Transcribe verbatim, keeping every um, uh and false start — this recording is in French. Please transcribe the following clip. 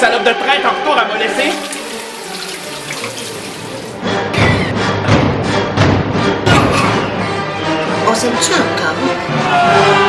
salope de traite en retour à me laisser? On s'aime-tu encore?